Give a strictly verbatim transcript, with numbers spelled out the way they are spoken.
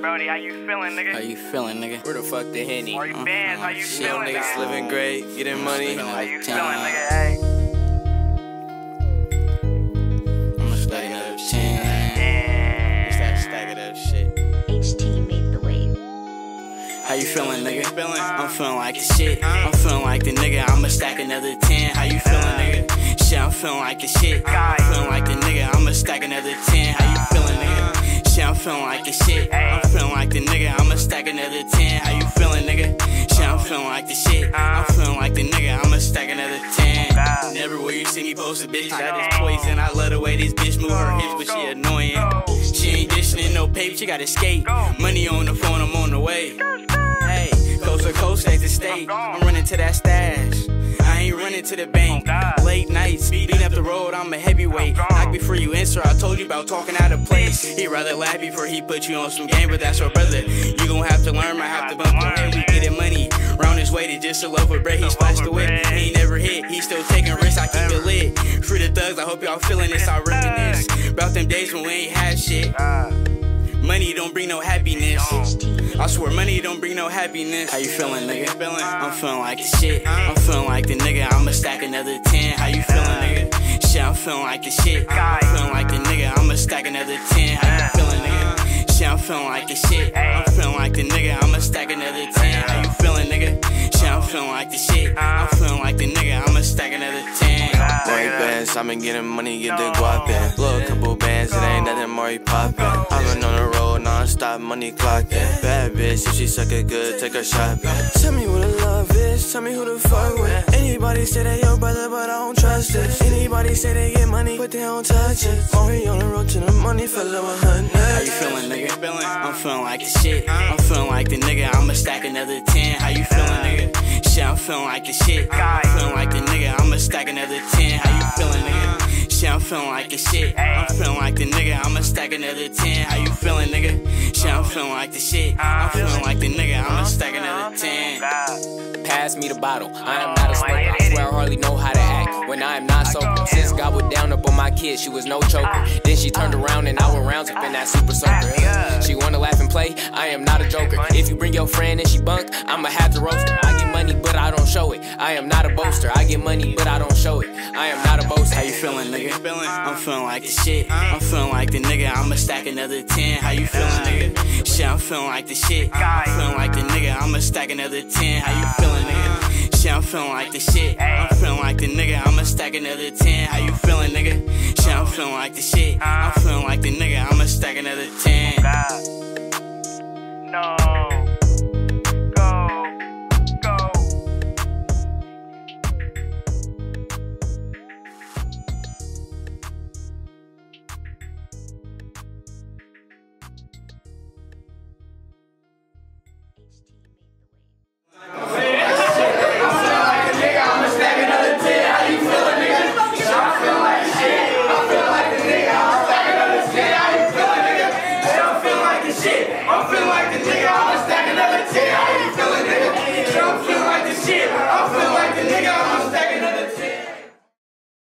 Brody, how you feeling, nigga? How you feeling, nigga? Where the fuck the Henny? Are you fans? How you Shit, feeling, niggas nigga? living great, getting money. How you feeling, Time. nigga? Hey. I'ma stack another ten. It's that stack it up shit. H T made the wave. How you feeling, nigga? I'm feeling like the shit. I'm feeling like the nigga. I'ma stack another ten. How you feeling, nigga? Shit, I'm feeling like the shit. I'm feeling like the nigga. I'ma stack another ten. How you feeling, nigga? Shit, I'm feeling like the shit. I'm feeling like the nigga. I'ma stack another ten. How you feeling, nigga? Shit, I'm feeling like the shit. I'm feeling like the nigga. I'ma stack another ten. Everywhere you see me post a bitch, that is poison. I love the way this bitch move her hips, but she annoying. She ain't dishing in no paper, she gotta skate. Money on the phone, I'm on the way. Hey, coast to coast, state to state. I'm running to that stash. I ain't running to the bank. Late nights, beating up the road, I'm a heavyweight. Knock before you answer, I told you about talking out of place. He'd rather laugh before he put you on some game, but that's your brother. You gon' have to learn, I have to bump your head. We getting money. Round his weighted just a loaf of bread, he splashed the whip. He ain't never hit, he still taking risks, I keep it lit. Free the thugs, I hope y'all feeling this, I reminisce about them days when we ain't had shit. Money don't bring no happiness. I swear money don't bring no happiness. How you feeling, nigga? I'm feeling like the shit. I'm feeling like the nigga. I'ma stack another ten. How you feeling, nigga? Shit, I'm feeling like the shit. I'm feeling like the nigga. I'ma stack another ten. How you feeling, nigga? Shit, I'm feeling like the shit. I'm feeling like the nigga. I'ma stack another ten. How you feeling, nigga? Shit, I'm feeling like the shit. I'm feeling like the nigga. I'ma stack another ten. Maury bands, I've been getting money, get the guap in. Blow a couple bands, it ain't nothing Maury poppin'. I've been on the road, non-stop, money clockin'. Bad bitch, if she suck it good, take her shopping. Tell me what the love is, tell me who the fuck with. Anybody say they your brother, but I don't trust it. Anybody say they get money, but they don't touch it. Maury on the road to the money, fella with her neck. How you feeling, nigga? I'm feeling like the shit. I'm feeling like the nigga. I'ma stack another ten. How you feeling, nigga? Shit, I'm feeling like the shit. I'm feeling like the nigga. I'ma stack another ten. How you feeling, nigga? Shit, I'm feeling like the shit. I'm feeling like the nigga. I'ma stack another ten. How you feeling, nigga? Shit, I'm feeling like the shit. I'm feeling like the nigga. I'ma stack another ten. Pass me the bottle, I am not a smoker. I swear I hardly know how to act when I am not sober. Since God was down up on my kid, she was no choker. Then she turned around and I went rounds up in that super soaker. She wanna laugh and play, I am not a joker. If you bring your friend and she bunk, I'ma have to roast her. I get money but I don't show it, I am not a boaster. I get money but I don't show it, I am not a boaster. How you feeling, nigga? I'm feeling like the shit. I'm feeling like the nigga. I'ma stack another ten. How you feeling, nigga? Shit, I'm feeling like the shit. I'm feeling like the nigga. I'ma stack another ten. How you feeling, nigga? Shit, I'm feeling like the shit. I'm feeling like the nigga. I'ma stack another ten. How you feeling, nigga? Shit, I'm feeling like the shit. I'm feeling like the nigga.